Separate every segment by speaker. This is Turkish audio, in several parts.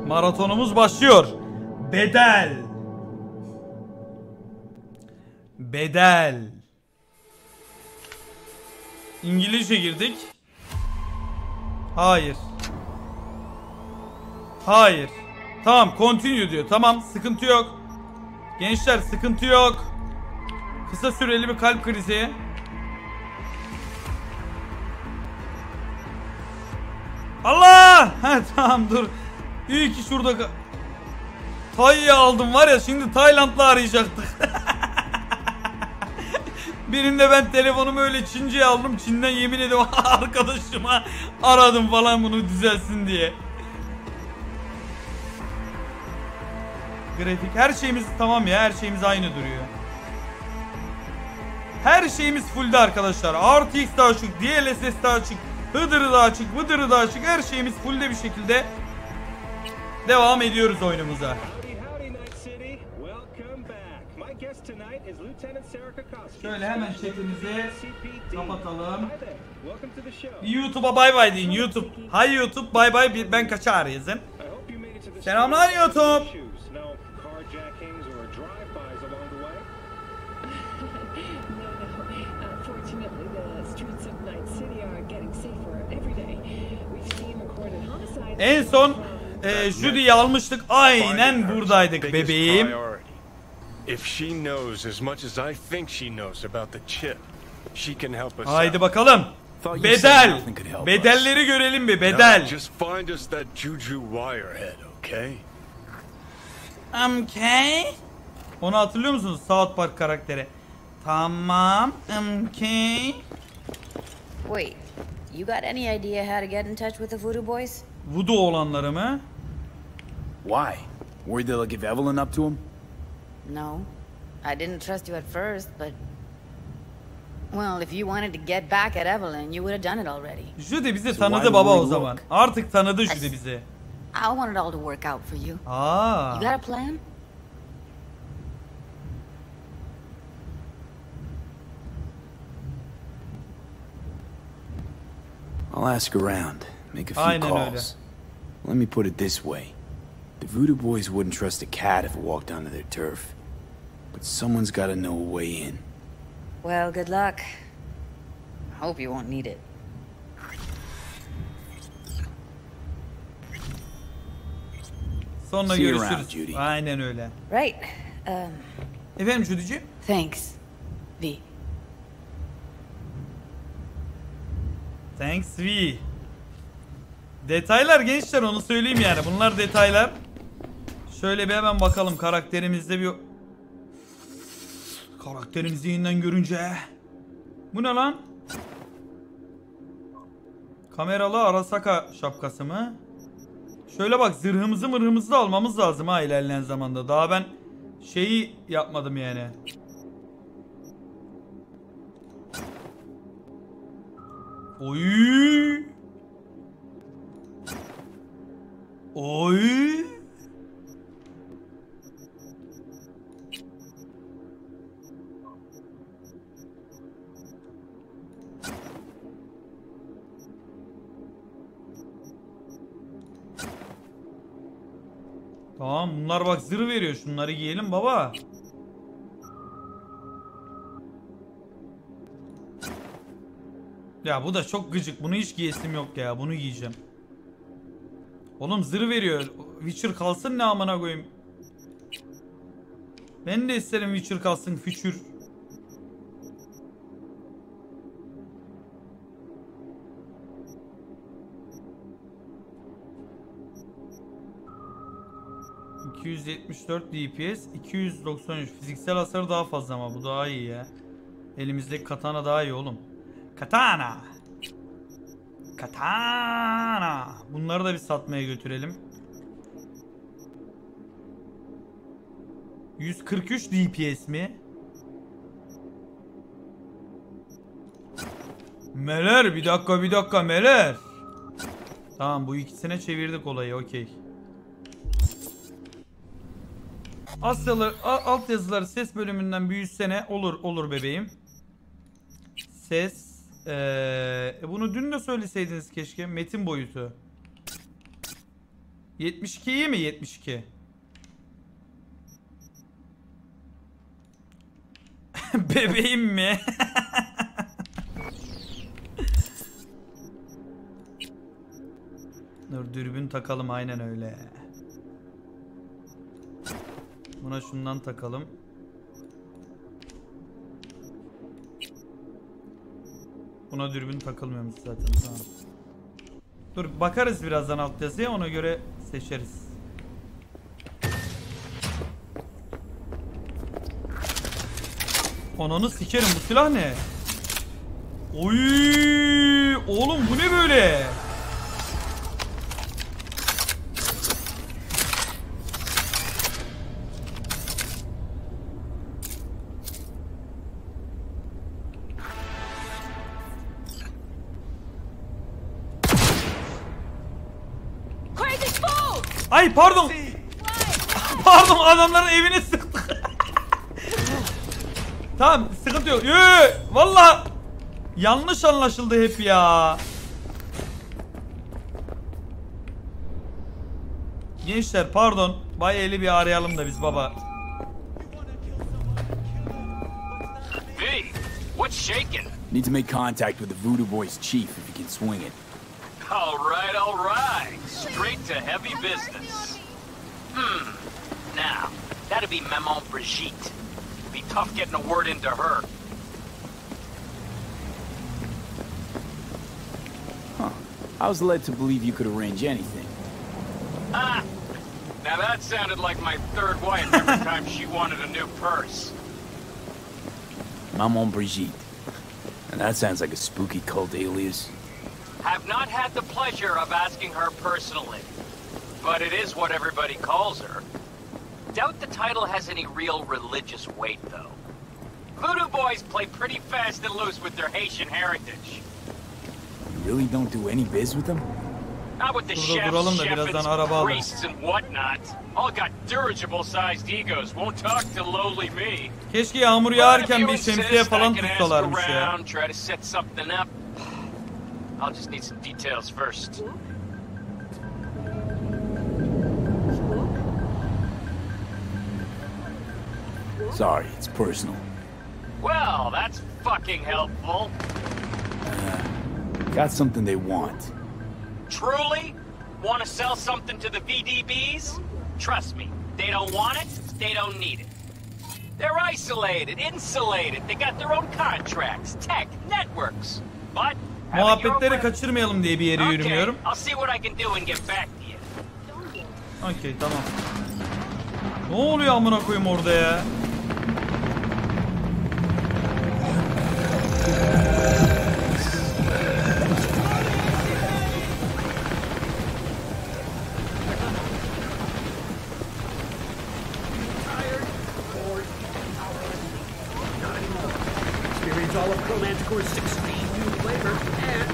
Speaker 1: Maratonumuz başlıyor. Bedel. Bedel. İngilizce girdik. Hayır. Hayır. Tamam, continue diyor. Tamam, sıkıntı yok. Gençler, sıkıntı yok. Kısa süreli bir kalp krizi. Allah! Ha tamam, dur. İyi ki şurada Tay'ı aldım var ya, şimdi Tayland'la arayacaktık. Birinde ben telefonumu öyle Çince'ye aldım. Çin'den yemin ediyorum arkadaşıma aradım falan bunu düzelsin diye. Grafik her şeyimiz tamam ya, her şeyimiz aynı duruyor. Her şeyimiz full'de arkadaşlar. RTX daha açık, DLSS daha açık, Hıdırı da açık, Vıdırı da açık. Her şeyimiz full'de bir şekilde devam ediyoruz oyunumuza. Şöyle hemen chatimizi kapatalım. YouTube'a bay bay deyin. YouTube. Hay YouTube, bay bay, ben kaçar yazın. Selamlar YouTube. En son Judy'yi almıştık. Aynen buradaydık bebeğim. Haydi bakalım. Bedel. Bedelleri görelim bir bedel. Okay. Onu hatırlıyor musunuz? South Park karakteri. Tamam. Okay.
Speaker 2: Wait. You got any idea how to get in touch with the Voodoo Boys?
Speaker 1: Voodoo olanları mı?
Speaker 3: Why? Worried they'll give Evelyn up to him?
Speaker 2: No. I didn't trust you at first, but... Well, if you wanted to get back at Evelyn, you would have done it already.
Speaker 1: Judy bizi tanıdı baba o zaman. Artık tanıdı Judy bizi.
Speaker 2: I want it all to work out for you.
Speaker 1: Aa.
Speaker 2: You got a plan?
Speaker 3: I'll ask around, make a few
Speaker 1: Aynen
Speaker 3: calls.
Speaker 1: öyle.
Speaker 3: Let me put it this way. The Voodoo Boys wouldn't trust a cat if it walked onto their turf. But someone's got to know a way in.
Speaker 2: Well, good luck. I hope you won't need it.
Speaker 1: Sonra görüşürüz. Aynen öyle.
Speaker 2: Right.
Speaker 1: Efendim Judy'ciğim?
Speaker 2: Thanks. V.
Speaker 1: Thanks V. Detaylar gençler, onu söyleyeyim yani. Bunlar detaylar. Şöyle bir hemen bakalım karakterimizde bir... Karakterimizi yeniden görünce... Bu ne lan? Kameralı Arasaka şapkası mı? Şöyle bak, zırhımızı mırhımızı da almamız lazım ha ilerleyen zamanda. Daha ben şeyi yapmadım yani. Oy. Oy. Tamam, bunlar bak zırh veriyor. Şunları giyelim baba. Ya bu da çok gıcık. Bunu hiç giyesim yok ya. Bunu giyeceğim. Oğlum zırh veriyor. Witcher kalsın ne amına koyayım. Ben de isterim Witcher kalsın. Witcher. ...274 DPS... ...293... ...fiziksel hasarı daha fazla ama bu daha iyi ya. Elimizdeki katana daha iyi oğlum. Katana! Katana! Bunları da bir satmaya götürelim. 143 DPS mi? Meler, bir dakika Meler. Tamam, bu ikisine çevirdik olayı, okey. Asyalı alt yazıları ses bölümünden büyütsene olur bebeğim. Ses bunu dün de söyleseydiniz keşke. Metin boyutu. 72 iyi mi? 72. Bebeğim mi? Dur dürbün takalım, aynen öyle. Buna şundan takalım. Buna dürbün takılmıyormuş zaten. Tamam. Dur bakarız birazdan alt yazıya, ona göre seçeriz. Ananı sikerim, bu silah ne? Oy, oğlum bu ne böyle? Ay pardon. Pardon, adamların evine sıktı. Tamam, sıkıntı yok. Vallahi yanlış anlaşıldı hep ya. Gençler pardon. Bay Eli bir arayalım da biz baba.
Speaker 4: Hey, what's shaking?
Speaker 3: Need to make contact with the Voodoo Boys chief if you can swing it.
Speaker 4: All right. Straight to heavy business. Now, that'd be Maman Brigitte. Be tough getting a word into her.
Speaker 3: Huh. I was led to believe you could arrange anything.
Speaker 4: Ah! Now that sounded like my third wife every time she wanted a new purse.
Speaker 3: Maman Brigitte. And that sounds like a spooky cult alias.
Speaker 4: Have not had the pleasure of asking her personally, but it is what everybody calls her. Doubt the title has any real religious weight, though. Voodoo Boys play pretty fast and loose with their Haitian heritage.
Speaker 3: You really don't do any biz with them?
Speaker 4: Not with the chefs, priests, and whatnot. All got dirigible-sized egos, won't talk to lowly me.
Speaker 1: Keşke yağmur yağarken bir şemsiye falan tutsalarmış ya.
Speaker 4: Try to set something up. I'll just need some details first.
Speaker 3: Sorry, it's personal.
Speaker 4: Well, that's fucking helpful.
Speaker 3: Got something they want.
Speaker 4: Truly? Want to sell something to the VDBs? Trust me, they don't want it, they don't need it. They're isolated, insulated, they got their own contracts, tech, networks. But
Speaker 1: muhabbetleri kaçırmayalım diye bir yere yürümüyorum. Okey, tamam. Ne oluyor amına koyayım orada ya?
Speaker 5: All of Chromanticore's extreme new flavor and...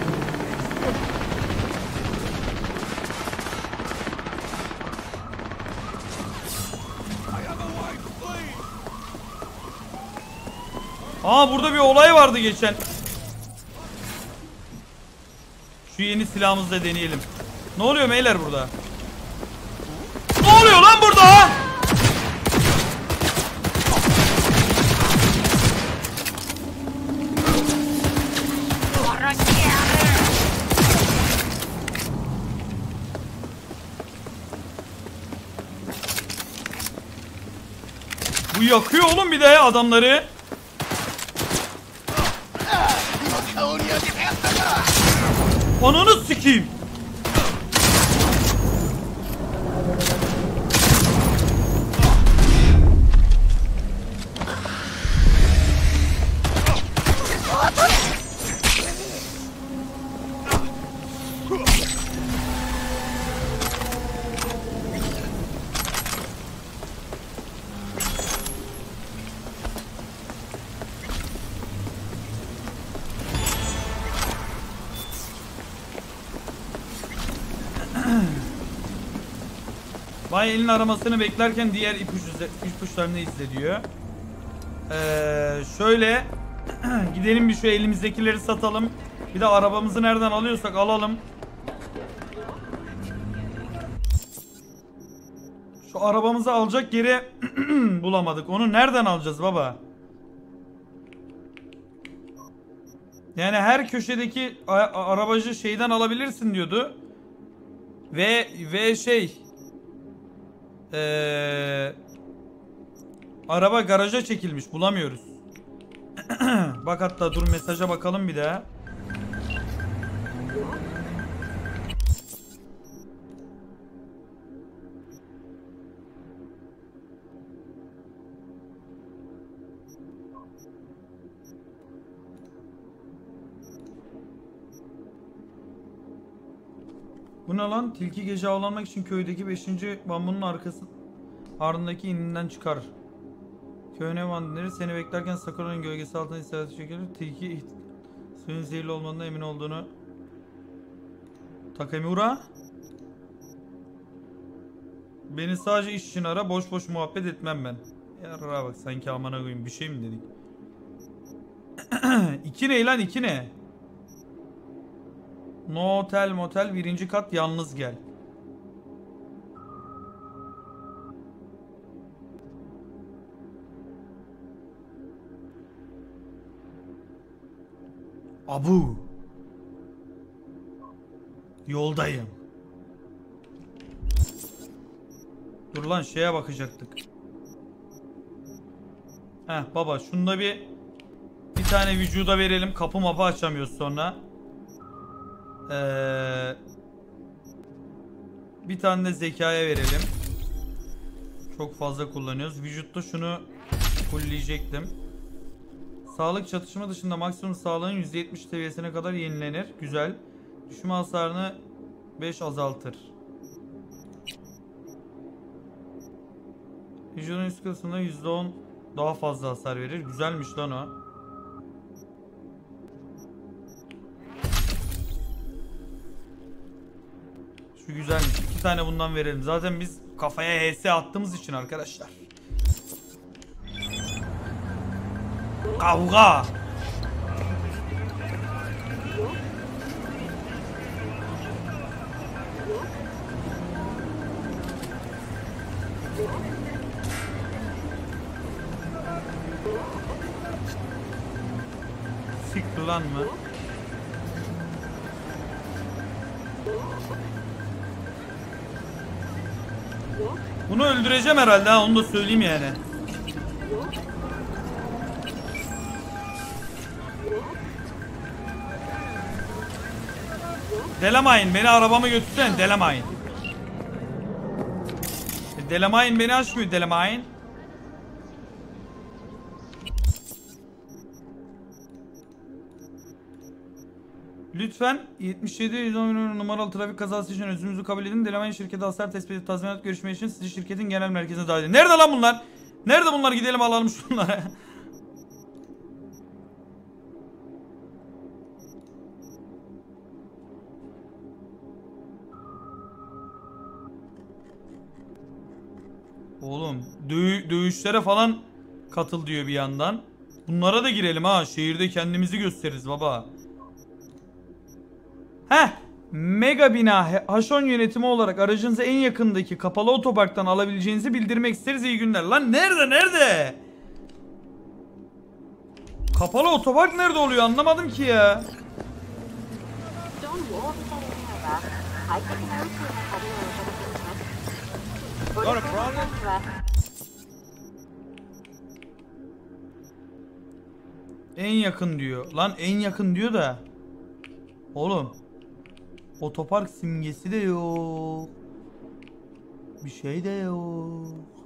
Speaker 1: Aa, burada bir olay vardı geçen. Şu yeni silahımızla deneyelim. Ne oluyor beyler burada? Ne oluyor lan burada? Bu yakıyor oğlum bir de adamları. Ananı sikeyim. Bay elin aramasını beklerken diğer ipuçlarını izle diyor. Şöyle gidelim bir şu elimizdekileri satalım. Bir de arabamızı nereden alıyorsak alalım. Şu arabamızı alacak yeri bulamadık. Onu nereden alacağız baba? Yani her köşedeki arabacı şeyden alabilirsin diyordu. Ve şey araba garaja çekilmiş, bulamıyoruz. Bak hatta dur mesaja bakalım bir daha. Bu ne lan? Tilki gece avlanmak için köydeki 5. bambunun ardındaki ininden çıkar. Köyüne vandinleri seni beklerken Sakura'nın gölgesi altında istirahat çekilir. Tilki suyun zehirli olmadığına emin olduğunu. Takamura. Beni sadece iş için ara, boş boş muhabbet etmem ben. Yarra bak sanki amana koyayım bir şey mi dedik. 2 ne lan 2 ne? No Hotel Motel 1. kat yalnız gel. Abu. Yoldayım. Dur lan şeye bakacaktık. Heh baba şunda bir tane vücuda verelim. Kapı mapı açamıyoruz sonra. Bir tane de zekaya verelim. Çok fazla kullanıyoruz. Vücutta şunu fullleyecektim. Sağlık çatışma dışında maksimum sağlığın %70 seviyesine kadar yenilenir. Güzel. Düşme hasarını 5 azaltır. Vücudun üst kısmında %10 daha fazla hasar verir. Güzelmiş lan o. Şu güzelmiş. 2 tane bundan verelim. Zaten biz kafaya HS attığımız için arkadaşlar. Kavga. Siktir lan mı? Bunu öldüreceğim herhalde ha, onu da söyleyeyim yani. Delemayın beni, arabamı götürsene Delemayın. Delemayın beni açmıyor Delemayın. Lütfen 77 numaralı trafik kazası için özümüzü kabul edin. Delemayın şirketi hasar tespit edip tazminat görüşme için sizi şirketin genel merkezine davet edin. Nerede lan bunlar? Nerede bunlar? Gidelim alalım şunları. Oğlum dövüşlere falan katıl diyor bir yandan. Bunlara da girelim ha. Şehirde kendimizi gösteririz baba. Heh. Mega bina H10 yönetimi olarak aracınızı en yakındaki kapalı otoparktan alabileceğinizi bildirmek isteriz. İyi günler. Lan nerede? Kapalı otopark nerede oluyor? Anlamadım ki ya. En yakın diyor. Lan en yakın diyor da. Oğlum. Otopark simgesi de yok. Bir şey de yok.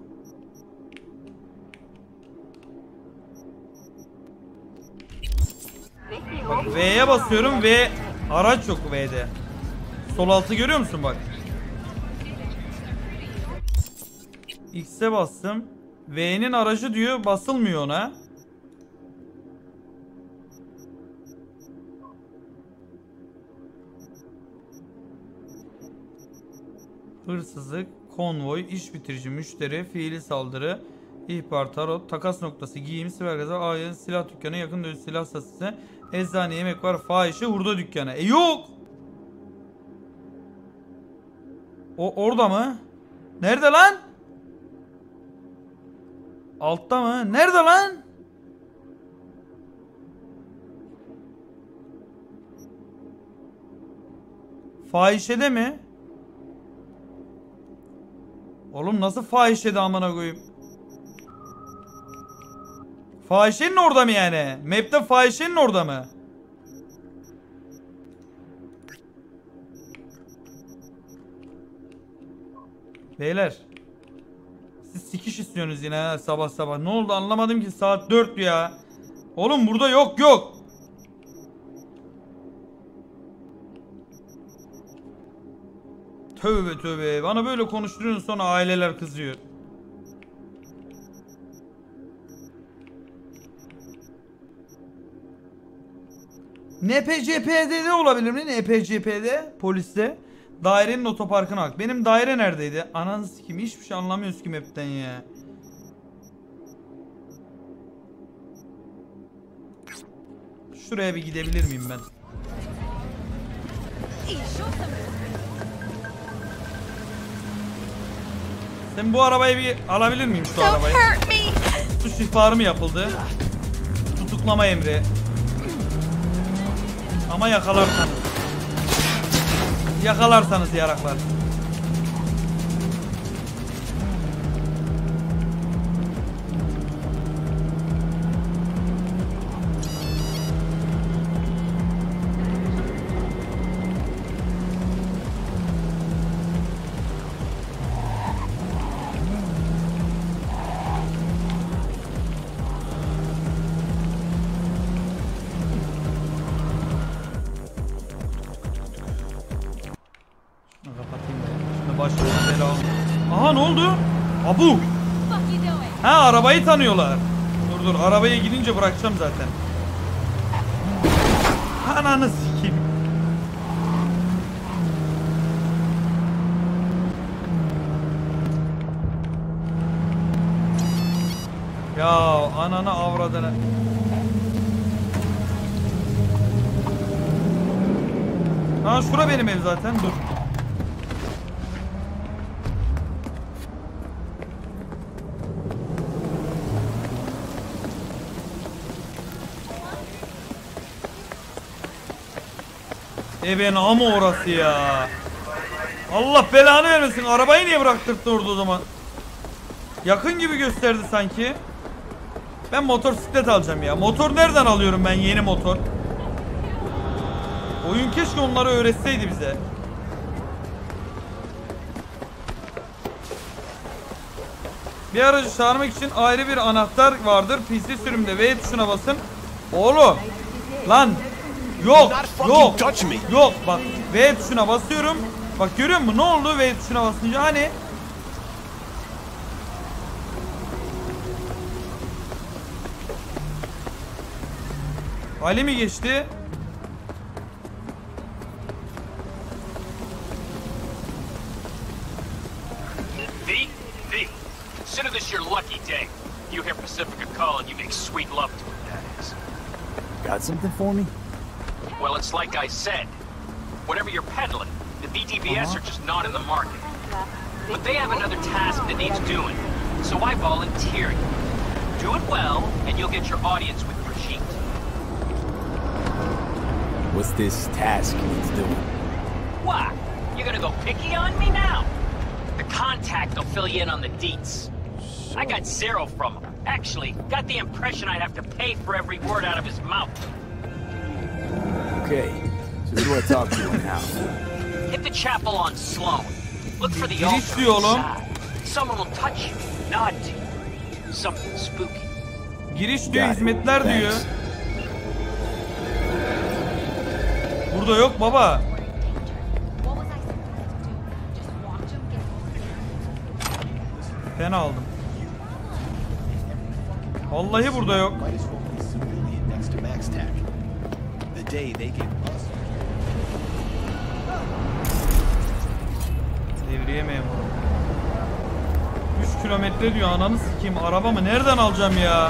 Speaker 1: Bak V'ye basıyorum ve araç yok V'de. Sol altı görüyor musun bak. X'e bastım. V'nin aracı diyor, basılmıyor ona. Hırsızlık, konvoy, iş bitirici, müşteri, fiili saldırı, ihbar, tarot, takas noktası, giyim, siber gaza, ayın, silah dükkanı, yakın dövüş silah satısı, eczane, yemek var, fahişe, hurda dükkanı. Yok! O orada mı? Nerede lan? Altta mı? Nerede lan? Fahişede mi? Oğlum nasıl fahişede amına koyayım? Fahişenin orada mı yani? Map'te fahişenin orada mı? Beyler. Siz sikiş istiyorsunuz yine ha, sabah sabah. Ne oldu anlamadım ki, saat 4 ya. Oğlum burada yok. Tövbe tövbe. Bana böyle konuşturuyorsun, sonra aileler kızıyor. NPCP'de de olabilir mi? NPCP'de poliste. Dairenin otoparkına bak. Benim daire neredeydi? Ananı sikeyim, hiçbir şey anlamıyoruz ki map'ten ya. Şuraya bir gidebilir miyim ben? Sen bu arabayı bir alabilir miyim, şu arabayı? Suç ihbarı mı yapıldı? Tutuklama emri. Ama yakalarsanız. Yakalarsanız yaraklar. Kapatayım da. Şimdi başlayalım bela. Aha ne oldu? Abu. Ha, arabayı tanıyorlar. Dur arabaya gidince bırakacağım zaten. Ananı sikeyim. Ya ananı avradını. Ha şura benim ev zaten, dur. Eben ama orası ya. Allah belanı vermesin. Arabayı niye bıraktırttı orada o zaman? Yakın gibi gösterdi sanki. Ben motosiklet alacağım ya. Motor nereden alıyorum ben, yeni motor? Oyun keşke onları öğretseydi bize. Bir aracı çağırmak için ayrı bir anahtar vardır. PC sürümde V tuşuna basın. Oğlum. Lan. Yok. Bak V tuşuna basıyorum. Bak görüyor musun? Ne oldu V tuşuna basınca? Hani? Ali mi geçti?
Speaker 4: V, consider this your lucky day. You hear Pacifica call and you make sweet love to it, that is.
Speaker 3: Got something for me?
Speaker 4: Well, it's like I said. Whatever you're peddling, the VTBS are just not in the market. But they have another task that needs doing, so I volunteer you. Do it well, and you'll get your audience with Brigitte.
Speaker 3: What's this task needs doing?
Speaker 4: What? You gonna go picky on me now? The contact will fill you in on the deets. I got zero from him. Actually, got the impression I'd have to pay for every word out of his mouth.
Speaker 3: Okay, so who do I talk to and how?
Speaker 4: Hit the chapel on Sloan. Look for the
Speaker 1: Giriş
Speaker 4: altar
Speaker 1: diyor oğlum.
Speaker 4: inside. Someone will touch you, nod to you. Something spooky.
Speaker 1: Giriş diyor,
Speaker 3: Got it.
Speaker 1: hizmetler diyor.
Speaker 3: Thanks.
Speaker 1: Burada yok baba. Fena aldım. Vallahi burada yok.
Speaker 6: Might as well be civilian next to MaxTac. The day they gave us.
Speaker 1: Devriye memuru. 3 kilometre diyor, ananı sikeyim. Arabamı nereden alacağım ya?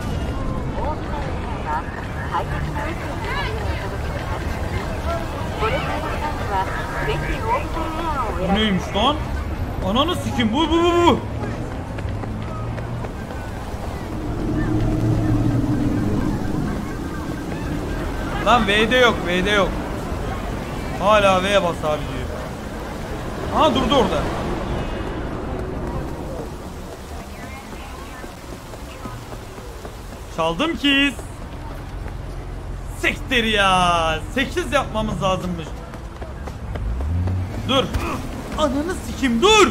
Speaker 1: Bu neymiş lan? Ananı sikeyim, bu. Lan V'de yok, V'de yok. Hala V'ye bas abi diyor. Aha durdu orada. Çaldım ki. Siktir ya. 8 yapmamız lazımmış. Dur. Ananı sikim dur.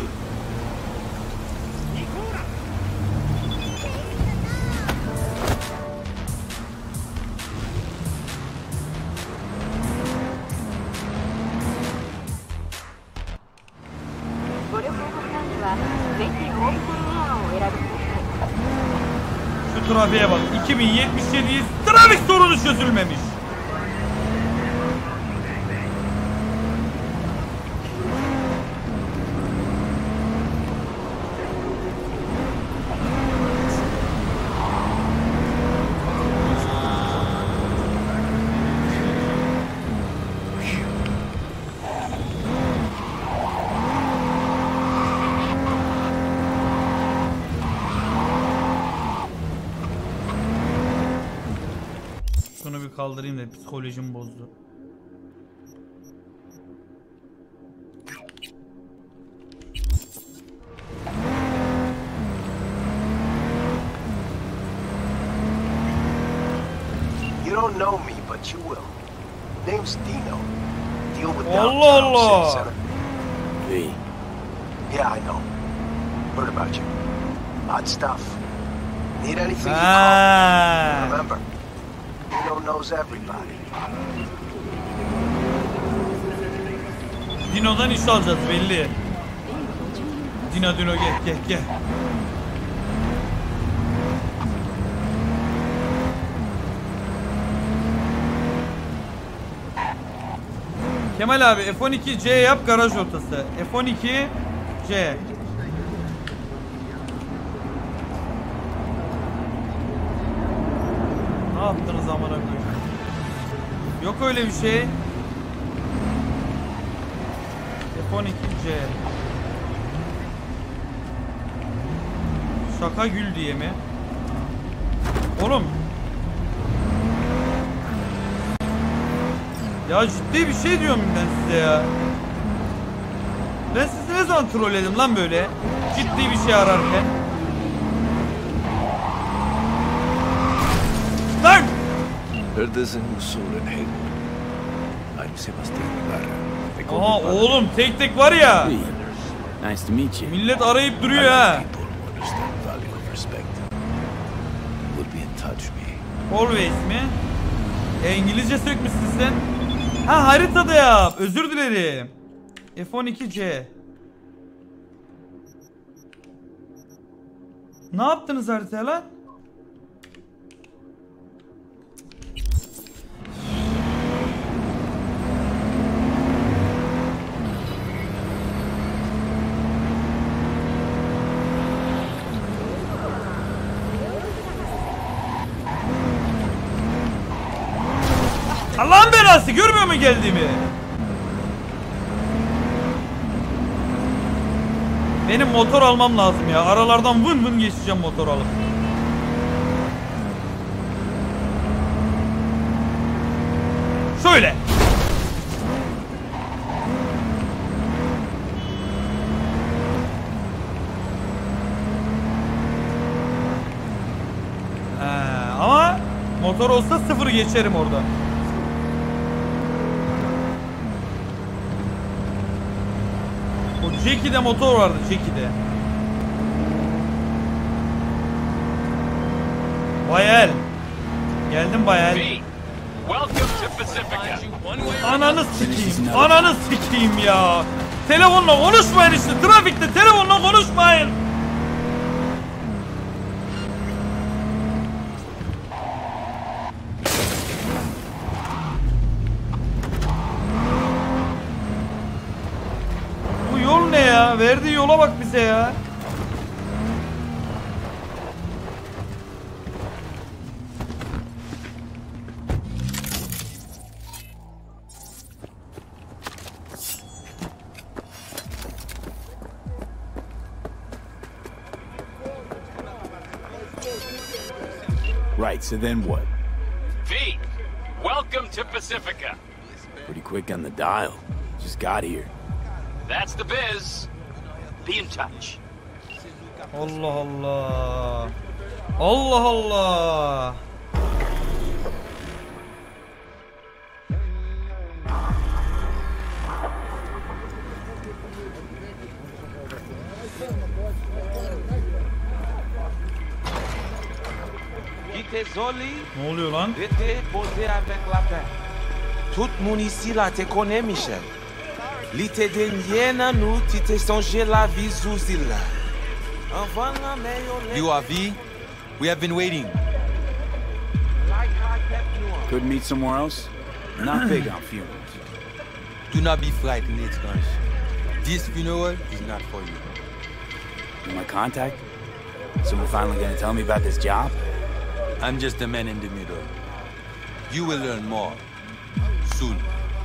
Speaker 1: Şu trafiğe bak. 2077'yiz. Trafik sorunu çözülmemiş. Şunu bir kaldırayım da psikolojim bozdu.
Speaker 6: You don't know me, but you will. Name's Dino. Deal with
Speaker 1: Allah
Speaker 6: downtown
Speaker 1: Allah.
Speaker 6: city center.
Speaker 3: V.
Speaker 6: Yeah, I know. Heard about you. Odd stuff. Need anything, you call me.
Speaker 1: Ha.
Speaker 6: Remember, Dino knows everybody.
Speaker 1: Dino'dan iş alacağız belli. Dino gel. Kemal abi F12C yap garaj ortası. F12C. Ne yaptınız amına koyayım? Yok öyle bir şey. F12C. Şaka gül diye mi? Oğlum. Ya ciddi bir şey diyorum ben size ya. Ben sizi ne zaman trolledim lan böyle? Ciddi bir şey ararken. Lan!
Speaker 7: Neredesin usulün Haywood? I'm Sebastian Ibarra.
Speaker 1: Aa oğlum tek var ya.
Speaker 3: V. Nice to meet you.
Speaker 1: Millet arayıp duruyor ha.
Speaker 7: People who understand value of respect. We'll be in touch, me.
Speaker 1: Always mi? İngilizce sökmüşsün sen. Ha haritada yap. Özür dilerim. F12C. Ne yaptınız haritaya lan? Allah'ın belası görmüyor mu geldiğimi? Benim motor almam lazım ya. Aralardan vın geçeceğim motor alıp. Şöyle. Ama motor olsa 0 geçerim orada. O Jackie'de motor vardı, Jackie'de. Bayel. Geldim Bayel.
Speaker 4: Welcome to Pacifica.
Speaker 1: Ananı sikeyim. Ananı sikeyim ya. Telefonla konuşmayın işte. Trafikte telefonla konuşmayın. Bu yol ne ya? Verdiği yola bak bize ya.
Speaker 3: Right, so then what?
Speaker 4: V, welcome Welcome to Pacifica.
Speaker 3: Pretty quick on the dial. Just got here.
Speaker 4: That's the biz. Be in touch.
Speaker 1: Allah Allah. Allah Allah. Ne oluyor lan?
Speaker 8: Tout moun ici là te connaît, Michel. Li te denye nan nou, ti te sonje la vie sous île là. Avant la meilleure...
Speaker 9: You are V? We have been waiting.
Speaker 3: Couldn't meet somewhere else? Not big on funerals.
Speaker 9: Do not be frightened, étrange. This funeral is not for you.
Speaker 3: You my contact? Someone finally gonna tell me about this job?
Speaker 9: I'm just the man in the middle. You will learn more. Soon.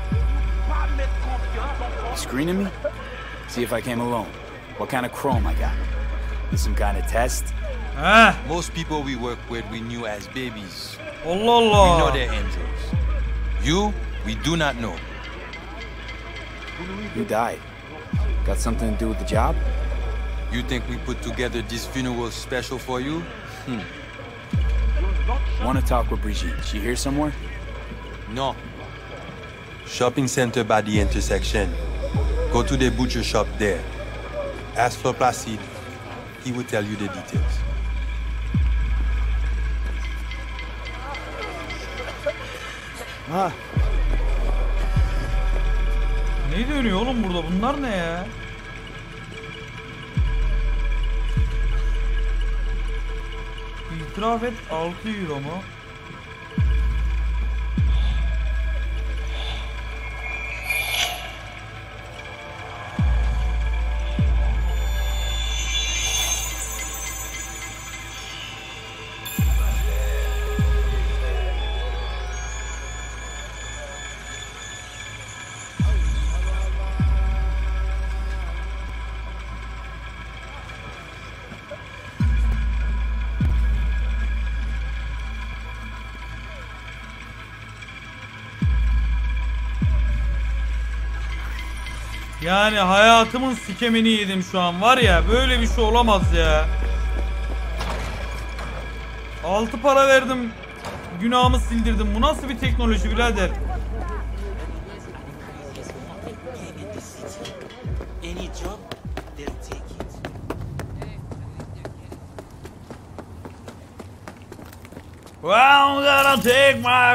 Speaker 3: You screening me? See if I came alone. What kind of chrome I got? Is some kind of test?
Speaker 1: Ah.
Speaker 9: Most people we work with we knew as babies.
Speaker 1: Allah
Speaker 9: We
Speaker 1: Allah.
Speaker 9: know they're angels. You, we do not know.
Speaker 3: Who died? Got something to do with the job?
Speaker 9: You think we put together this funeral special for you?
Speaker 3: Want to talk with Brigitte. She here somewhere?
Speaker 9: No. Shopping center by the intersection. Go to the butcher shop there. Ask for Placide. He will tell you the details.
Speaker 1: Ne dönüyor oğlum burada? Bunlar ne ya? İtiraf et 6 euro mu? Yani hayatımın sikemini yedim şu an var ya, böyle bir şey olamaz ya. 6 para verdim, günahımı sildirdim. Bu nasıl bir teknoloji birader? Well, I'm gonna take my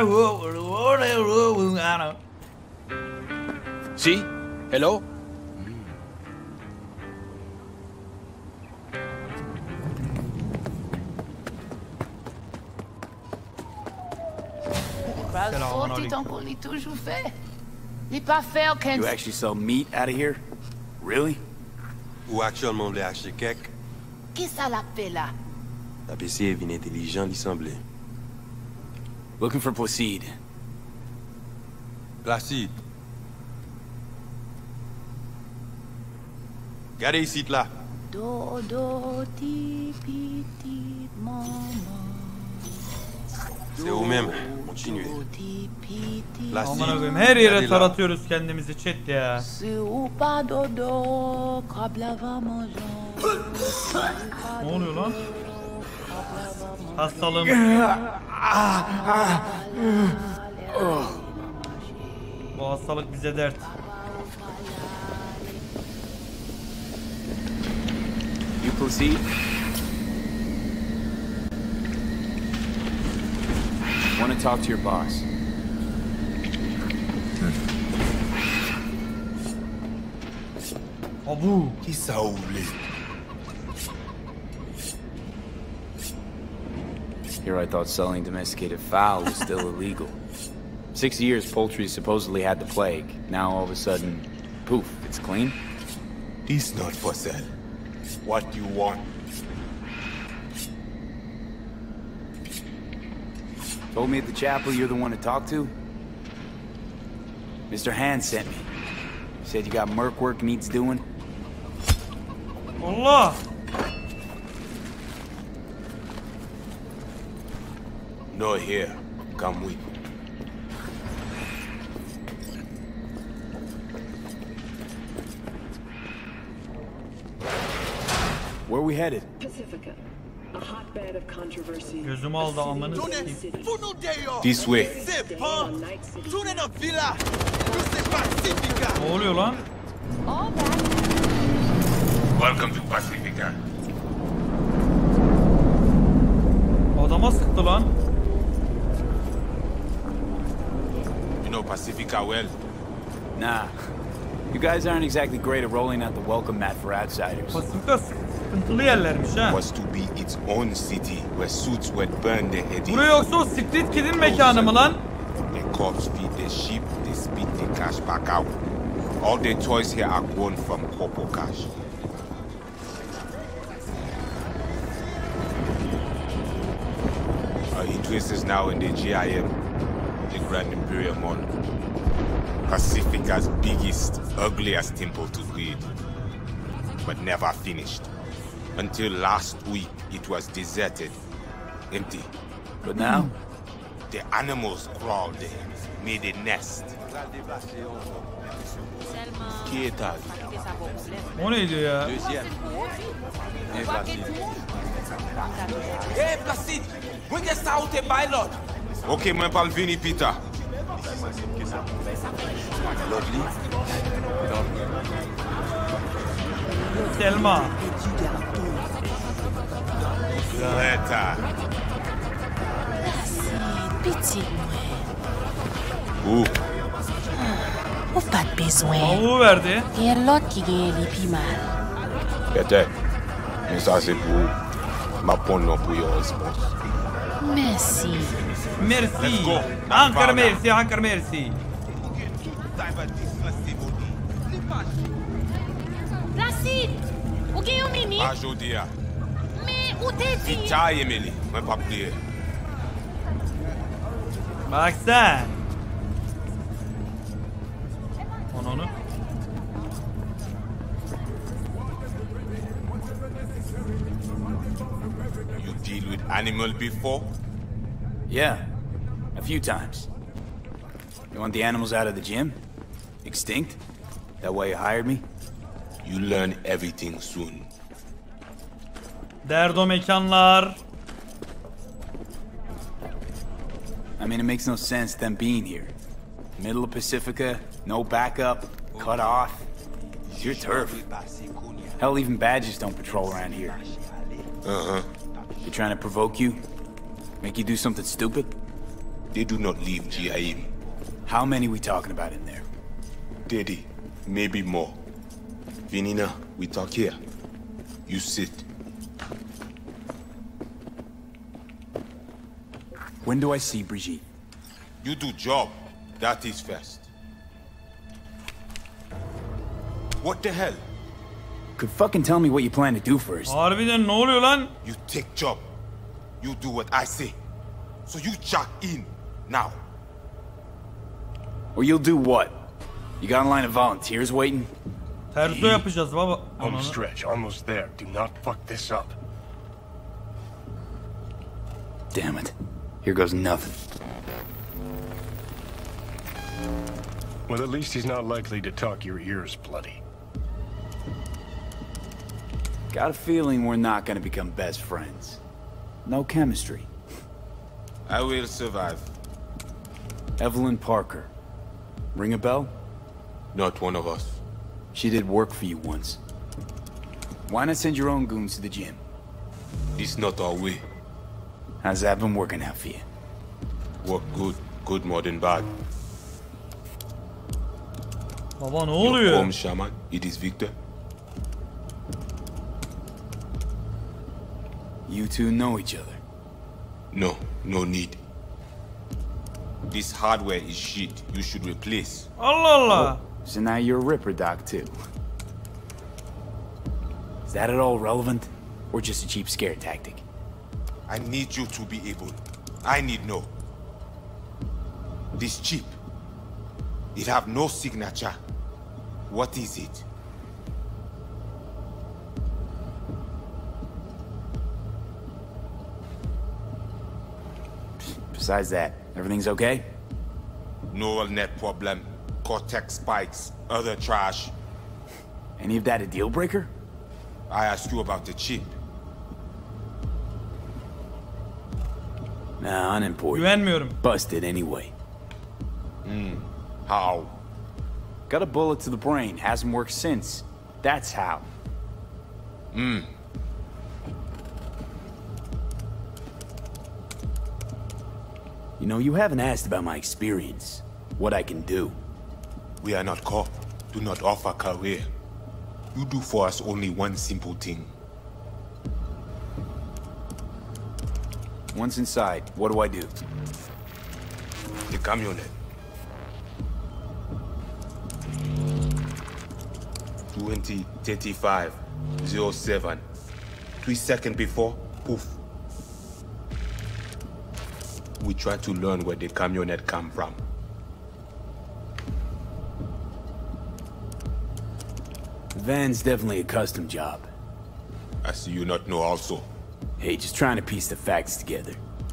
Speaker 8: Si? Hello?
Speaker 3: You actually sell meat out of here? Really?
Speaker 10: Ou actuellement vle acheter kek?
Speaker 11: Qui ça l'a fait là?
Speaker 10: La PC vin intelligent li semble.
Speaker 3: Looking for Placide.
Speaker 10: Placide. Gade ici là.
Speaker 11: Do do ti pi ti mama.
Speaker 10: C'est ou même. Continuez.
Speaker 1: Aman koyayım, her yere taratıyoruz kendimizi chat ya. Ne oluyor lan? Hastalığım. Bu hastalık bize dert.
Speaker 3: You proceed. Want to talk to your boss.
Speaker 1: Abu.
Speaker 10: Qui ça oublie?
Speaker 3: Here I thought selling domesticated fowl was still illegal. 6 years poultry supposedly had the plague. Now all of a sudden, poof, it's clean?
Speaker 10: It's not for sale. What you want?
Speaker 3: Told me at the chapel you're the one to talk to? Mr. Hand sent me. Said you got merc work needs doing.
Speaker 1: Allah!
Speaker 10: No here. Come with me.
Speaker 3: Where we headed?
Speaker 12: Pacifica. A hotbed of controversy.
Speaker 1: Gözümü aldı amını sikeyim.
Speaker 3: This way.
Speaker 1: Ne oluyor lan?
Speaker 10: Welcome to Pacifica.
Speaker 1: Adama sıktı lan.
Speaker 10: You know Pacifica well?
Speaker 3: Nah. You guys aren't exactly great at rolling out the welcome mat for outsiders.
Speaker 1: Pasifika sıkıntılı yerlermiş ha.
Speaker 10: Was to be its own city where suits were burned their heads.
Speaker 1: Burası yoksa o Street Kid'in mekanı mı lan?
Speaker 10: The cops feed their sheep, they spit their cash back out. All their toys here are grown from corpo cash. Our interest is now in the GIM, the Grand Imperial Mall. Pacifica's biggest, ugliest temple to greed. But never finished. Until last week, it was deserted, empty.
Speaker 3: But now?
Speaker 10: The animals crawled there, made a nest. Qui est à
Speaker 1: O neydi ya?
Speaker 8: Hey, Placide! Bring us out a pilot!
Speaker 10: Ok, moi parle Vini Peter.
Speaker 1: Selma.
Speaker 10: Greta.
Speaker 11: Petit
Speaker 10: Où?
Speaker 11: ou pas de besoin.
Speaker 1: Tavuğu verdi.
Speaker 11: Il y a l'autre qui gagne les pi mal.
Speaker 10: Peut-être. Mais ça, c'est pour ma bonne non pour your response.
Speaker 11: Merci.
Speaker 1: Merci. Ankara merci, Ankara merci.
Speaker 11: Placide, ou gagne un mini?
Speaker 10: Ah, Jodia.
Speaker 11: Mais où t'es dit?
Speaker 10: Vita, Emily. Moi, pas prier.
Speaker 1: Bak sen. Onu.
Speaker 10: You deal with animal before?
Speaker 3: Yeah, a few times. You want the animals out of the gym? Extinct? That why you hired me?
Speaker 10: You learn everything soon.
Speaker 1: Derdo mekanlar.
Speaker 3: I mean, it makes no sense them being here. Middle of Pacifica, no backup, cut off. It's your turf. Hell, even badges don't patrol around here.
Speaker 10: Uh-huh.
Speaker 3: They trying to provoke you? Make you do something stupid?
Speaker 10: They do not leave GIM.
Speaker 3: How many we talking about in there?
Speaker 10: 30, maybe more. Vinina, we talk here. You sit.
Speaker 3: When do I see Brigitte?
Speaker 10: You do job. That is first. What the hell?
Speaker 3: Could fucking tell me what you plan to do first.
Speaker 1: Harbiden ne oluyor lan?
Speaker 10: You take job. You do what I say. So you jack in now.
Speaker 3: Or you'll do what? You got a line of volunteers waiting?
Speaker 1: Terso yapacağız baba.
Speaker 13: Home stretch, almost there. Do not fuck this up.
Speaker 3: Damn it. Here goes nothing.
Speaker 13: Well, at least he's not likely to talk your ears bloody.
Speaker 3: Got a feeling we're not gonna become best friends. No chemistry.
Speaker 10: I will survive.
Speaker 3: Evelyn Parker. Ring a bell?
Speaker 10: Not one of us.
Speaker 3: She did work for you once. Why not send your own goons to the gym?
Speaker 10: This not our way.
Speaker 3: How's that been working out for you?
Speaker 10: Work good. Good more than bad.
Speaker 1: Baba ne
Speaker 10: Your
Speaker 1: oluyor?
Speaker 10: home shaman, it is Victor.
Speaker 3: You two know each other.
Speaker 10: No, no need. This hardware is shit. You should replace.
Speaker 1: Allah Allah.
Speaker 3: So now you're a Ripper Doc too. Is that at all relevant? Or just a cheap scare tactic?
Speaker 10: I need you to be able. I need know. This chip. It have no signature. What is it?
Speaker 3: Besides that, everything's okay?
Speaker 10: Neural net problem. Cortex spikes. Other trash.
Speaker 3: Any of that a deal breaker?
Speaker 10: I asked you about the chip.
Speaker 3: Nah, unimportant.
Speaker 1: Güvenmiyorum.
Speaker 3: Busted anyway.
Speaker 10: How?
Speaker 3: Got a bullet to the brain. Hasn't worked since. That's how. You know, you haven't asked about my experience. What I can do.
Speaker 10: We are not cop. Do not offer career. You do for us only one simple thing.
Speaker 3: Once inside, what do I do?
Speaker 10: The camionet. 20:35:07. 3 seconds before, poof. We try to learn where the camionet come from.
Speaker 3: The van's definitely a custom job.
Speaker 10: I see you not know also.
Speaker 3: Hey, just trying to piece the facts together.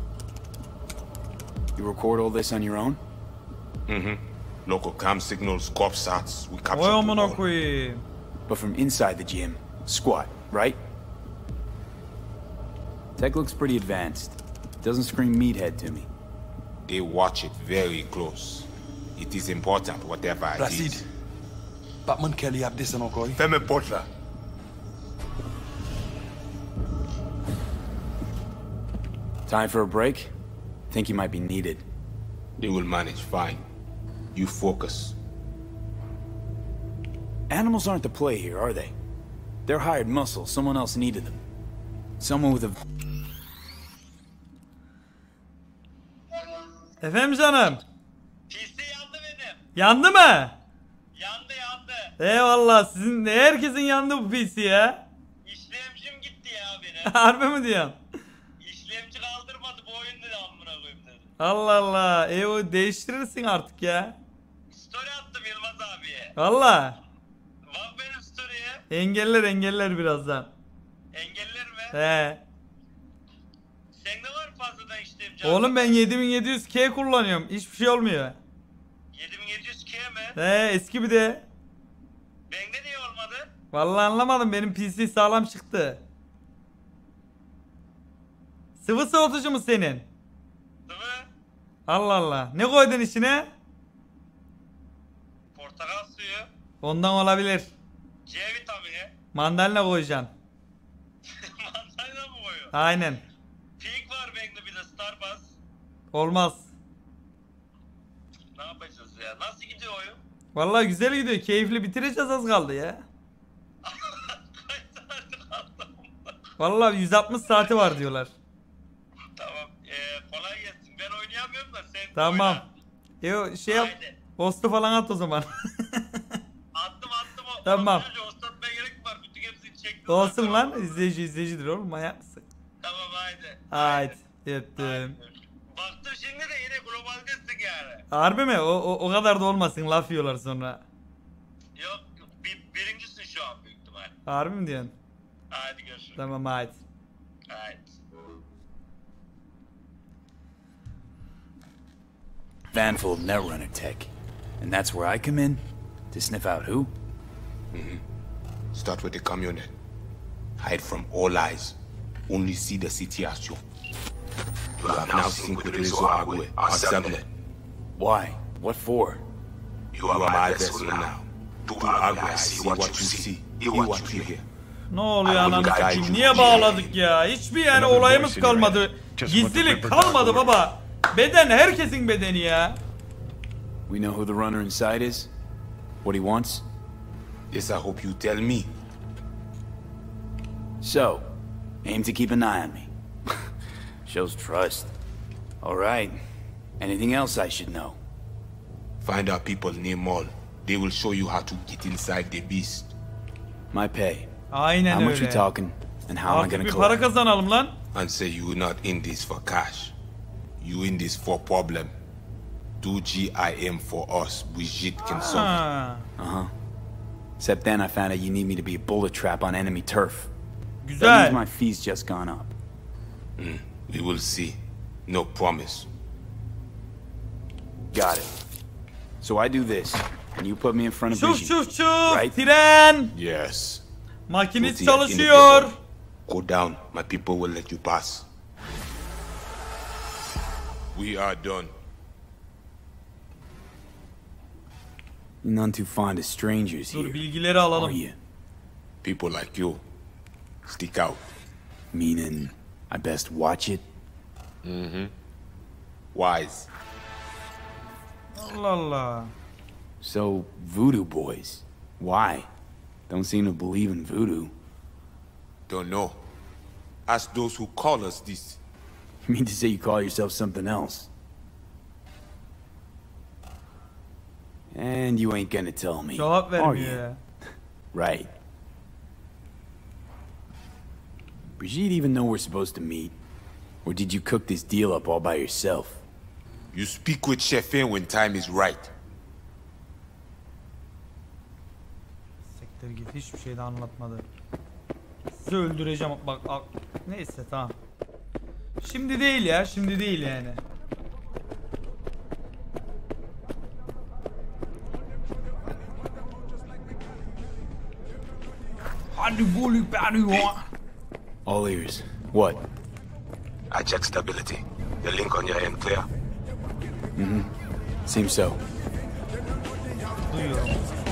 Speaker 3: You record all this on your own?
Speaker 10: Local cam signals, corp shots, we capture
Speaker 1: Vay
Speaker 10: them
Speaker 1: amına
Speaker 10: all.
Speaker 1: koyayım.
Speaker 3: But from inside the gym, squat, right? Tech looks pretty advanced. Doesn't scream meathead to me.
Speaker 10: They watch it very close. It is important, whatever it
Speaker 9: Placide.
Speaker 10: is.
Speaker 9: Batman Kelly have this encore.
Speaker 10: Fais-moi porte là.
Speaker 3: Time for a break? Think you might be needed.
Speaker 10: They will manage fine. You focus.
Speaker 3: Animals aren't the play here, are they? They're hired muscle. Someone else needed them. Someone with a...
Speaker 1: Efendim canım.
Speaker 14: PC yandı benim.
Speaker 1: Yandı mı?
Speaker 14: Yandı.
Speaker 1: Eyvallah, sizin herkesin yandı bu PC ya.
Speaker 14: İşlemcim gitti ya benim.
Speaker 1: Harbi mi diyorsun?
Speaker 14: İşlemci kaldırmadı, bu oyun dedi amına koyayım dedi.
Speaker 1: Allah Allah. O değiştirirsin artık ya.
Speaker 14: Story attım Yılmaz abiye.
Speaker 1: Valla.
Speaker 14: Bak benim story'e.
Speaker 1: Engeller birazdan.
Speaker 14: Engeller mi?
Speaker 1: He.
Speaker 14: Sende var mı fazladan işlemci?
Speaker 1: Oğlum ben 7700K kullanıyorum. Hiçbir şey olmuyor.
Speaker 14: 7700K mi?
Speaker 1: He, eski bir de.
Speaker 14: Bende niye olmadı?
Speaker 1: Vallahi anlamadım. Benim PC sağlam çıktı. Sıvı soğutucu mu senin?
Speaker 14: Sıvı.
Speaker 1: Allah Allah. Ne koydun içine?
Speaker 14: Portakal suyu.
Speaker 1: Ondan olabilir.
Speaker 14: C vitamini.
Speaker 1: Mandalina koyacaksın.
Speaker 14: Mandalina mı koyuyor?
Speaker 1: Aynen.
Speaker 14: Pink var bende bir de Starbucks.
Speaker 1: Olmaz.
Speaker 14: Ne yapacağız ya? Nasıl gidiyor oyun?
Speaker 1: Vallahi güzel gidiyor. Keyifli, bitireceğiz, az kaldı ya. Vallahi 160 saati var diyorlar.
Speaker 14: Tamam. Kolay gelsin. Ben oynayamıyorum da sen
Speaker 1: Tamam.
Speaker 14: oyna.
Speaker 1: Şey yap.
Speaker 14: Haydi.
Speaker 1: Postu falan at o zaman.
Speaker 14: Attım o.
Speaker 1: Tamam.
Speaker 14: Ostatmaya gerek var. Bütün hepsini çektim.
Speaker 1: Olsun lan. İzleyicidir oğlum. Manyak mısın?
Speaker 14: Tamam haydi.
Speaker 1: Haydi. Öptüm.
Speaker 14: Baktım şimdi de yine globaldesin yani.
Speaker 1: Harbi mi? O kadar da olmasın. Laf yiyorlar sonra.
Speaker 14: Yok. Birincisin şu an büyük ihtimal.
Speaker 1: Harbi mi diyorsun?
Speaker 14: Haydi görüşürüz.
Speaker 1: Tamam haydi.
Speaker 14: Haydi.
Speaker 3: Van full of Netrunner tech. And that's where I come in? To sniff out who?
Speaker 10: Start with the camionet. Hide from all eyes. Only see the situation. You have now synced with Rizzo Agüe, our assembly.
Speaker 3: Why? What for?
Speaker 10: You are my vessel now. Do Agüe, see what you see. Hear what you hear.
Speaker 1: Ne oluyor ananı s**eyim? Niye bağladık ya? Hiçbir yani olayımız kalmadı. Gizlilik kalmadı baba. Beden herkesin bedeni ya.
Speaker 3: We know who the runner inside is? What he wants?
Speaker 10: Yes, I hope you tell me.
Speaker 3: So, aim to keep an eye on me. Shows trust. All right. Anything else I should know?
Speaker 10: Find our people near Mall. They will show you how to get inside the beast.
Speaker 3: My pay.
Speaker 1: Aynen
Speaker 3: How much we
Speaker 1: öyle.
Speaker 3: talking? And how am I
Speaker 1: Artık
Speaker 3: gonna
Speaker 1: bir para
Speaker 3: collect?
Speaker 1: kazanalım lan.
Speaker 10: And say you're not in this for cash. You in this for problem. Do GIM for us. Brigitte can solve it.
Speaker 1: Ha.
Speaker 3: Uh-huh. Except then I found out you need me to be a bullet trap on enemy turf. That
Speaker 1: Güzel.
Speaker 3: means my fee's just gone up.
Speaker 10: We will see. No promise.
Speaker 3: Got it. So I do this, and you put me in front of
Speaker 1: Şuf
Speaker 3: Brigitte.
Speaker 1: şuf şuf.
Speaker 3: Right.
Speaker 1: Tren.
Speaker 10: Yes.
Speaker 1: Makinist
Speaker 10: Guilty at
Speaker 1: çalışıyor.
Speaker 10: Inner Go down. My people will let you pass. We are done.
Speaker 3: You're none too fond of strangers
Speaker 1: Dur
Speaker 3: here,
Speaker 1: bilgileri alalım.
Speaker 3: are you?
Speaker 10: People like you. Stick out.
Speaker 3: Meaning, I best watch it?
Speaker 10: Mm-hmm. Wise.
Speaker 1: Allah Allah.
Speaker 3: So, voodoo boys. Why? Don't seem to believe in voodoo.
Speaker 10: Don't know. Ask those who call us this.
Speaker 3: You mean to say you call yourself something else? And you ain't gonna tell me,
Speaker 1: Cevap
Speaker 3: are
Speaker 1: vermiyor
Speaker 3: you?
Speaker 1: ya.
Speaker 3: Right. Brigitte even know we're supposed to meet? Or did you cook this deal up all by yourself?
Speaker 10: You speak with Chefin when time is right.
Speaker 1: Siktir git, hiçbir şey de anlatmadı. Sizi öldüreceğim bak. Neyse tamam. Şimdi değil ya, şimdi değil yani.
Speaker 3: All ears. What?
Speaker 6: I checked stability. The link on your end clear?
Speaker 3: Mm-hmm. Seems so.
Speaker 1: Duyuyorum.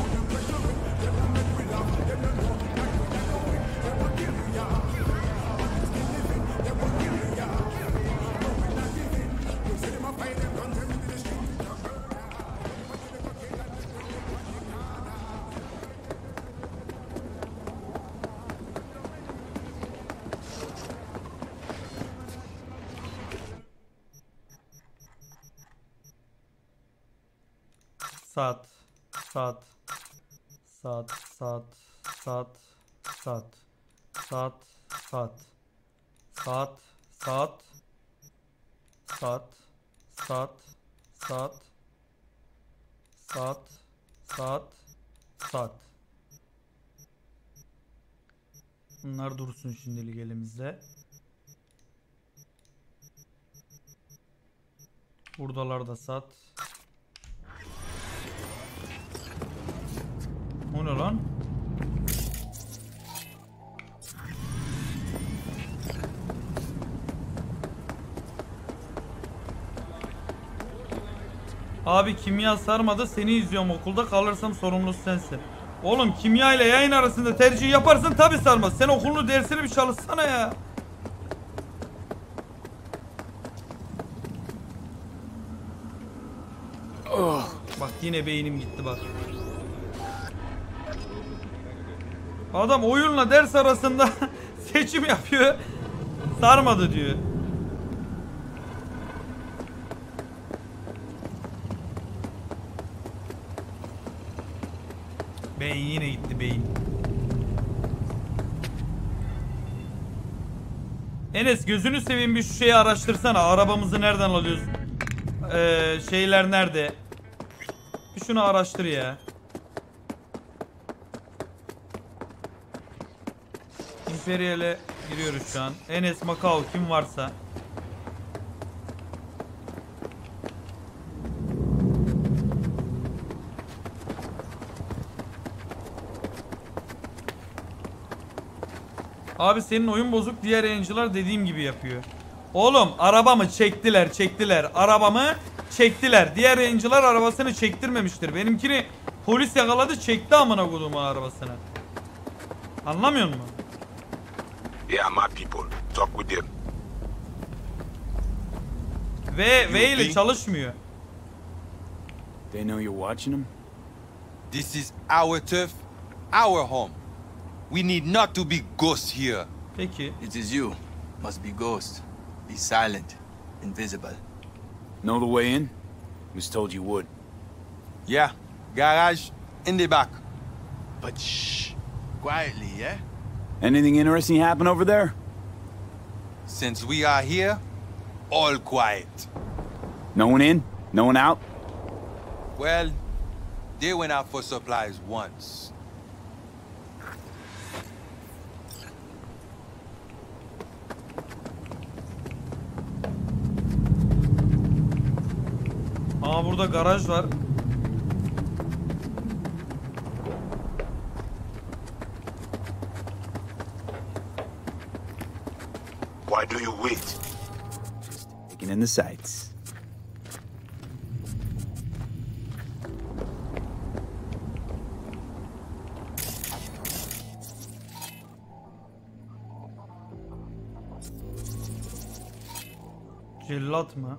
Speaker 1: Saat. Saat. Saat. Saat. Saat. Saat. Saat. Saat. Saat. Saat. Saat. Saat. Saat. Saat. Saat. Saat. Bunlar dursun şimdilik elimizde. Buradalar da saat. O ne lan? Abi kimya sarmadı, seni izliyorum, okulda kalırsam sorumlusu sensin. Oğlum kimya ile yayın arasında tercih yaparsın tabi sarmaz. Sen okulunu dersini bir çalışsana ya. Oh, bak yine beynim gitti bak. Adam oyunla ders arasında seçim yapıyor. Sarmadı diyor. Beyin yine gitti beyin. Enes gözünü seveyim bir şu şeyi araştırsana. Arabamızı nereden alıyoruz? Şeyler nerede? Bir şunu araştır ya. İmperial'e giriyoruz şu an. Enes, Macau kim varsa. Abi senin oyun bozuk, diğer yayıncılar dediğim gibi yapıyor. Oğlum arabamı çektiler. Arabamı çektiler. Diğer yayıncılar arabasını çektirmemiştir. Benimkini polis yakaladı, çekti amına koyduğumun arabasını. Anlamıyor musun?
Speaker 6: Yeah, my people. Talk with them.
Speaker 1: V ile çalışmıyor.
Speaker 3: They know you're watching them?
Speaker 9: This is our turf, our home. We need not to be ghosts here.
Speaker 1: Peki.
Speaker 7: It is you. Must be ghost. Be silent. Invisible.
Speaker 3: Know the way in? Was told you would.
Speaker 9: Yeah, garage in the back.
Speaker 7: But shh. Quietly, yeah?
Speaker 3: Anything interesting happen over there?
Speaker 9: Since we are here, all quiet.
Speaker 3: No one in? No one out?
Speaker 9: Well, they went out for supplies once.
Speaker 1: Aa burada garaj var.
Speaker 6: Why do you wait?
Speaker 3: Taking in the sights.
Speaker 1: Cellat mı?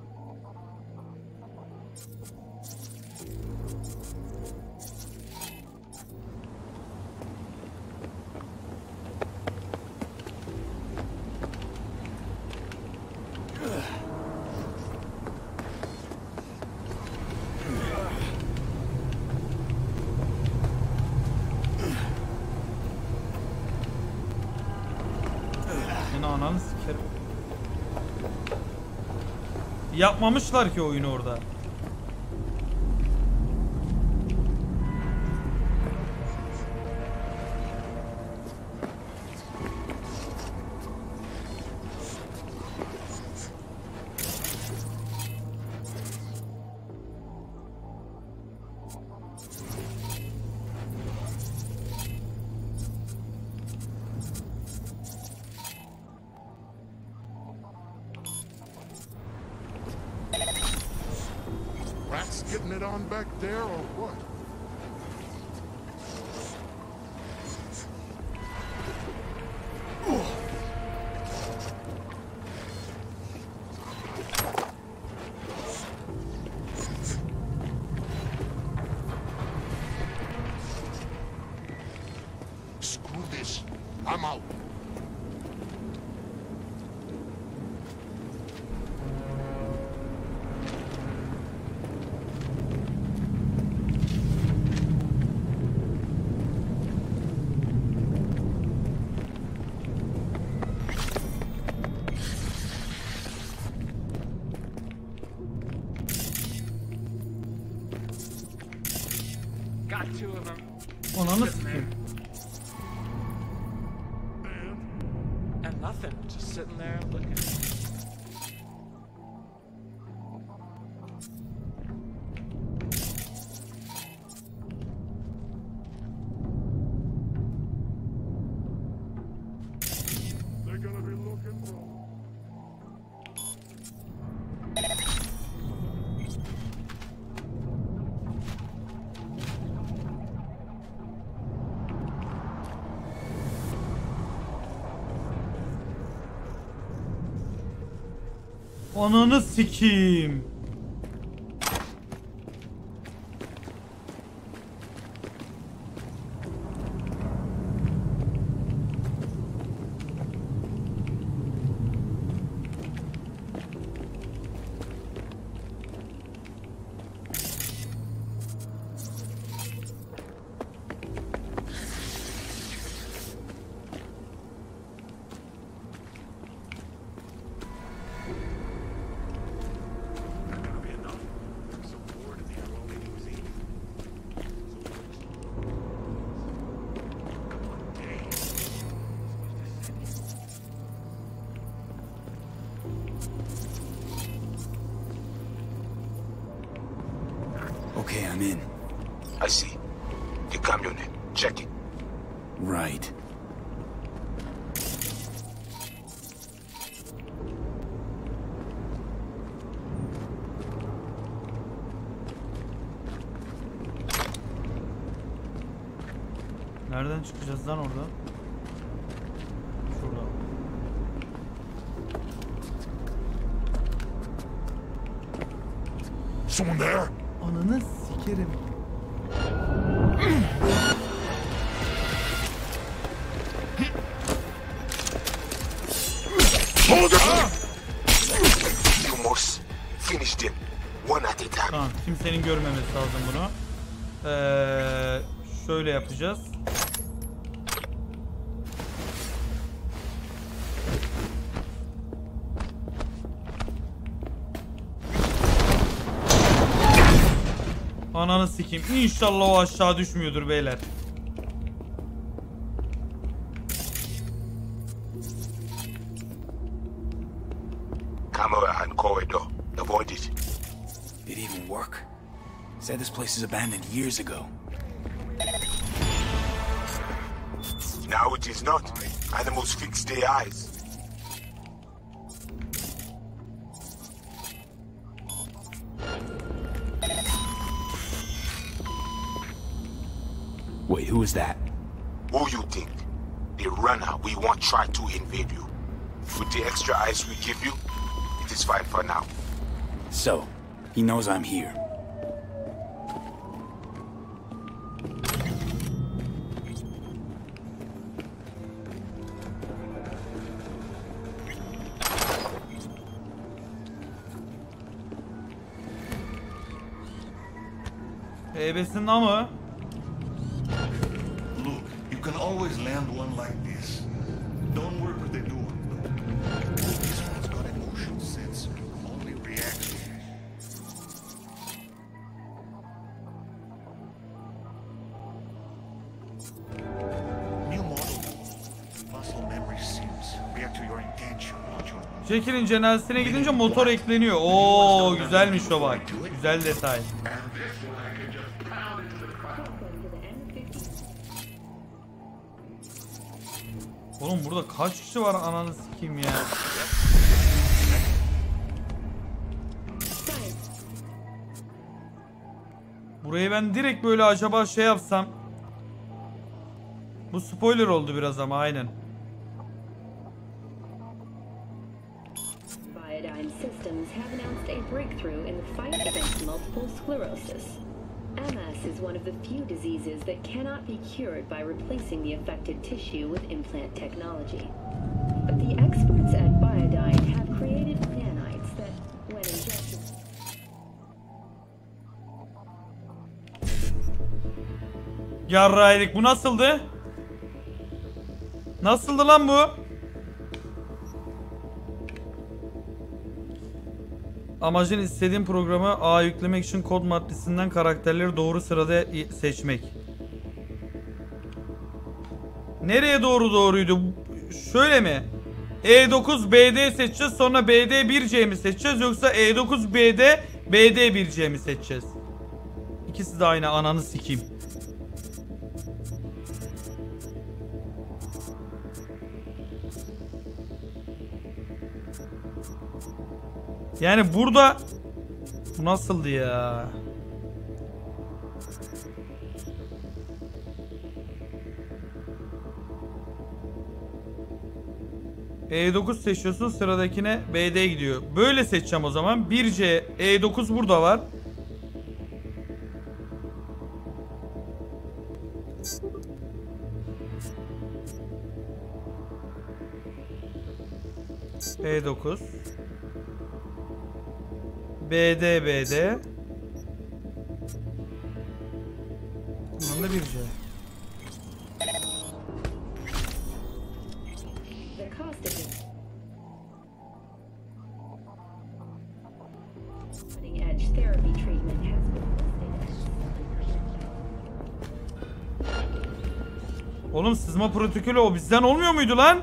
Speaker 1: Yine ananı sikerim. Yapmamışlar ki oyunu orada.
Speaker 15: Rats getting it on back there or what? Screw this. I'm out.
Speaker 5: Got two of them.
Speaker 1: Ananı sikeyim.
Speaker 5: And nothing. Just sitting there looking.
Speaker 15: They're gonna be looking for.
Speaker 1: Ananı sikeyim.
Speaker 3: Okay, I'm in.
Speaker 6: I see. The camionette. Check it.
Speaker 3: Right.
Speaker 1: Nereden çıkacağız lan orada? Şurada.
Speaker 15: Someone there?
Speaker 1: Ananı sikerim.
Speaker 6: Hold on! You must finish them one at a time.
Speaker 1: Tamam, kimsenin görmemesi lazım bunu. Şöyle yapacağız. Ananı sikeyim. İnşallah o aşağı düşmüyordur beyler.
Speaker 6: Camera and corridor. Avoid it.
Speaker 3: Did it even work? Said this place is abandoned years ago.
Speaker 6: Now it is not. Animals fix their eyes.
Speaker 3: Wait, who is that?
Speaker 10: Who you think? The runner we won't try to invade you. With the extra ice we give you, it is fine for now.
Speaker 3: So, he knows I'm here.
Speaker 1: Ebesin ama.
Speaker 15: Look, you can always land one like this. Don't work what they're doing, though. This one's got a motion sensor. Only reaction. New model. Muscle memory sims. React to your intention, not your...
Speaker 1: Jackie'nin cenazesine gidince motor ekleniyor. Oo, güzelmiş o bak. Güzel detay. Oğlum burada kaç kişi var ananı sikeyim ya. Burayı ben direkt böyle acaba şey yapsam. Bu spoiler oldu biraz ama aynen.
Speaker 16: Biodyne Systems have announced a breakthrough in the fight against multiple sclerosis. MS is one of the few diseases that cannot be cured by replacing the affected tissue with implant technology. But the experts at Biodyne have created nanites that, when injected...
Speaker 1: Yarraydık. Bu nasıldı? Nasıldı lan bu? Amacın istediğin programı A yüklemek için kod maddesinden karakterleri doğru sırada seçmek. Nereye doğruydu? Şöyle mi? E9BD seçeceğiz, sonra BD1C mi seçeceğiz, yoksa E9BD BD1C mi seçeceğiz? İkisi de aynı, ananı sikeyim. Yani burada bu nasıldı ya? E9 seçiyorsun, sıradakine BD gidiyor. Böyle seçeceğim o zaman. 1C E9 burada var. E9 BD bunun da 1C. Oğlum sızma protokolü o bizden olmuyor muydu lan?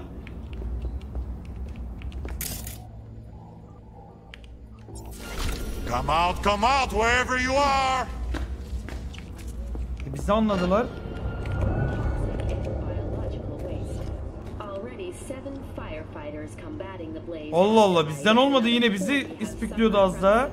Speaker 15: Come out, wherever you are.
Speaker 1: Bizi anladılar. Allah Allah, bizden olmadı, yine bizi ispikliyordu az daha.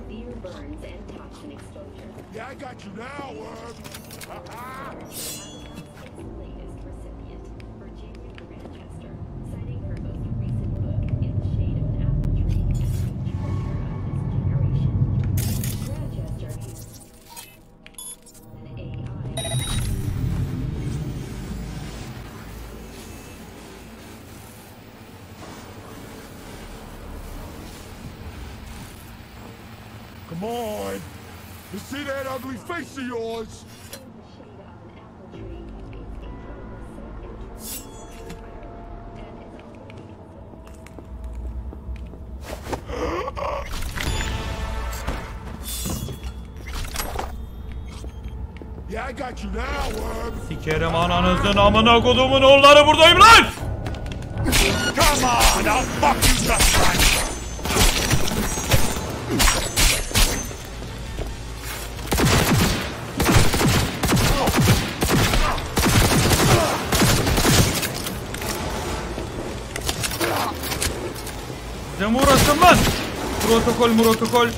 Speaker 15: Come on. You see that ugly face of yours? Yeah, I got you now, Worm.
Speaker 1: Sikerim ananızın amına kodumun oğulları, buradayım lan!
Speaker 15: Come on, I'll fuck you just right.
Speaker 1: Size mi uğraştım lan? Protokol.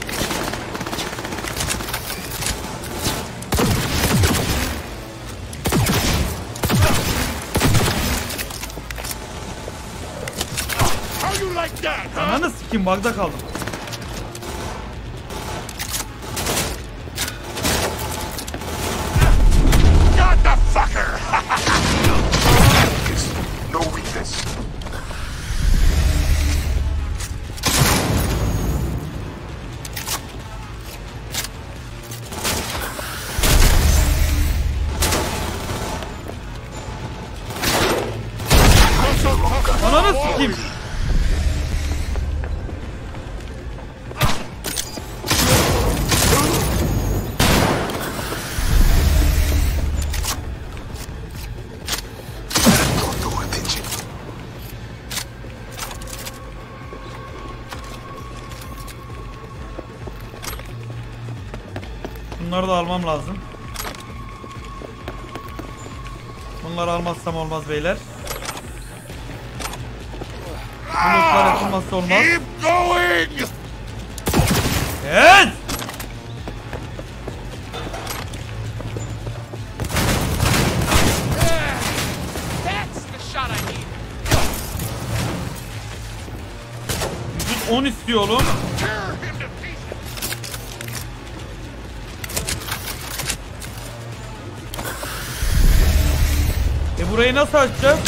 Speaker 1: Ananı sikeyim, bug'da kaldım.
Speaker 15: Got the fucker! No weakness.
Speaker 1: Ananı sikeyim. Bunları da almam lazım. Bunları almazsam olmaz beyler. Bulutlar yapılmazsa olmaz.
Speaker 15: Keep going!
Speaker 1: Evet!
Speaker 4: That's the shot I need.
Speaker 1: Vücut 10 istiyor oğlum. Burayı nasıl açacağız?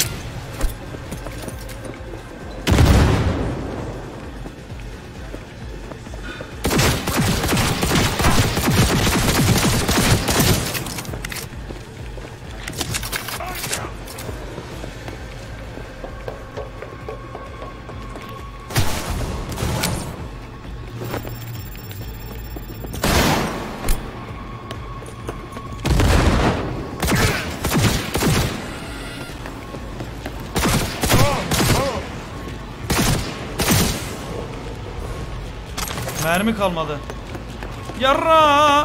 Speaker 1: Mermi kalmadı. Yarra!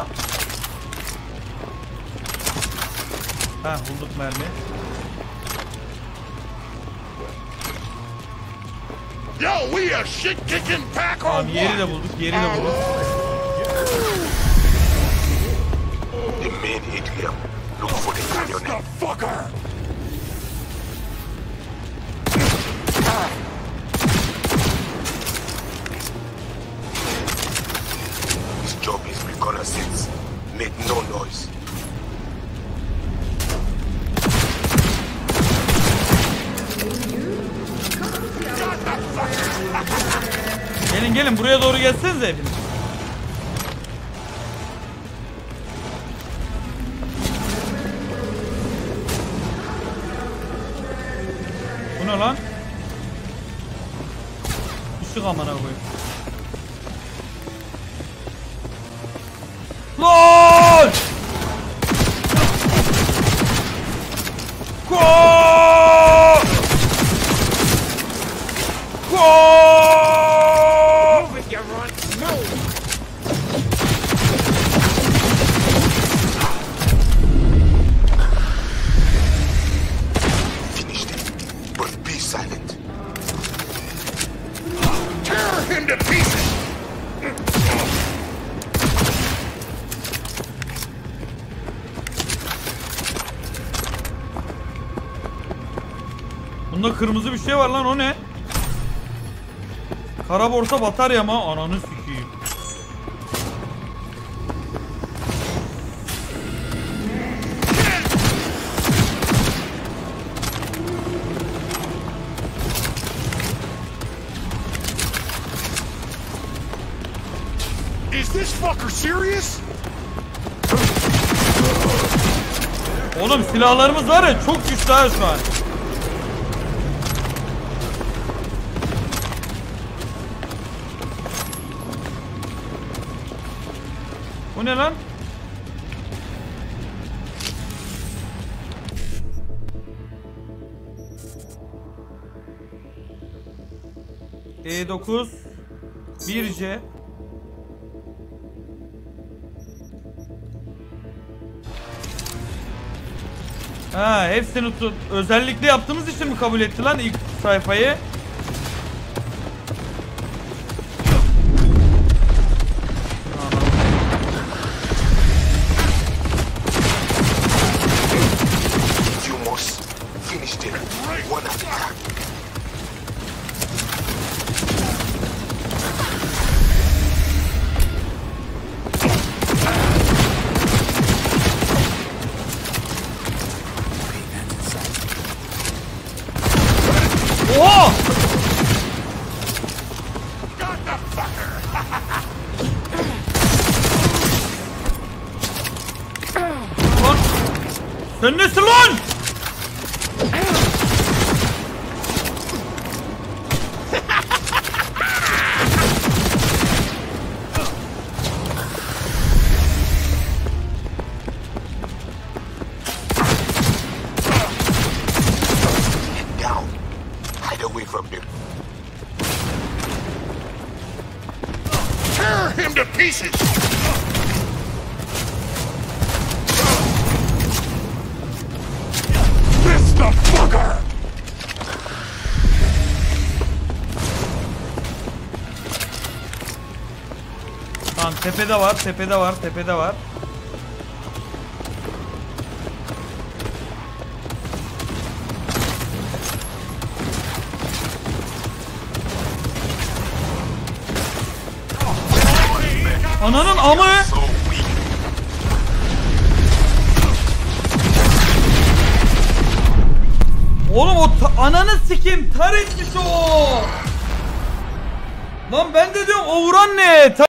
Speaker 1: Ha, bulduk mermi.
Speaker 15: Yo, we a shit kicking pack or
Speaker 1: Tamam, yeri de bulduk, yeri de bulduk.
Speaker 15: The main atrium. Look for the canyon. Fucker! His job is reconnaissance. Make no noise.
Speaker 1: Gelin gelin, buraya doğru gelsenize hepiniz. Bu ne lan? Işık amına koyayım. LOL! Go! Go!
Speaker 15: Finished it, but be silent. Tear him to pieces!
Speaker 1: Bunda kırmızı bir şey var lan, o ne? Kara borsa batarya mı? Ananı sikeyim.
Speaker 15: Is this fucker serious?
Speaker 1: Oğlum silahlarımız var ya, çok güçlü ha şu an. Bu ne lan? E9 1C. Ha, hepsini özellikle yaptığımız için mi kabul etti lan ilk sayfayı? Lan! Sen nesin lan? Tamam, tepede var, tepede var, tepede var. Ananın amı! Oğlum o ananı sikeyim, tar etmiş o! Lan ben de diyorum o vuran ne?